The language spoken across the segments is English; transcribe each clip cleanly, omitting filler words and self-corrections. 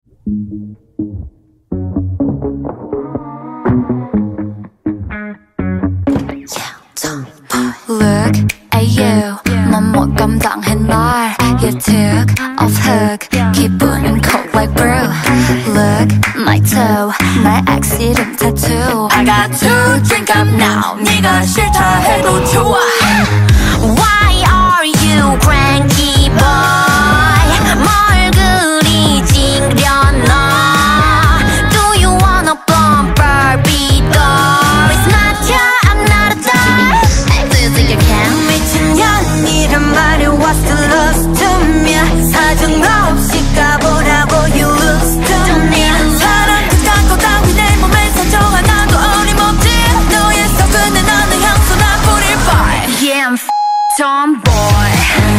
Look at you, 넌 못 감당해 날. You took off hook, 기분은 cold like brew. Look, my toe, 날 accident tattoo. I got to drink up now, 네가 싫다 해도 좋아. Why are you cranky boy? 뭘 그리 찡려나? Do you wanna bump Barbie doll? It's not your, I'm not a doll. Do you think you can? 미친년이란 말이 what's the love to me? 사정 없이 가보라고 you lose to me. 사랑 그딴 거 따위 내 몸에 사정 하나도 어림없지. 너의 속은에 나는 향수나 뿌릴 발. Yeah, I'm tomboy.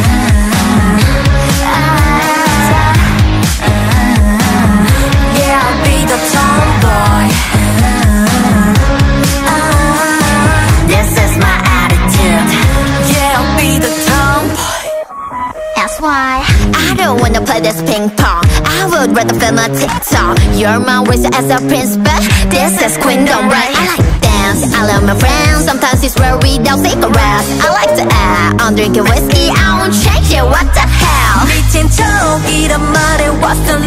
Yeah, I'll be the tomboy. This is my attitude. Yeah, I'll be the tomboy. That's why I don't wanna play this ping pong. I would rather film a TikTok. You're my racer as a prince, but this is queendom, right? I like dance, I love my friends. Sometimes it's rare without cigarettes. I like to act, I'm drinking whiskey, I won't change it, what the hell? 미친 척이란 말에 what's the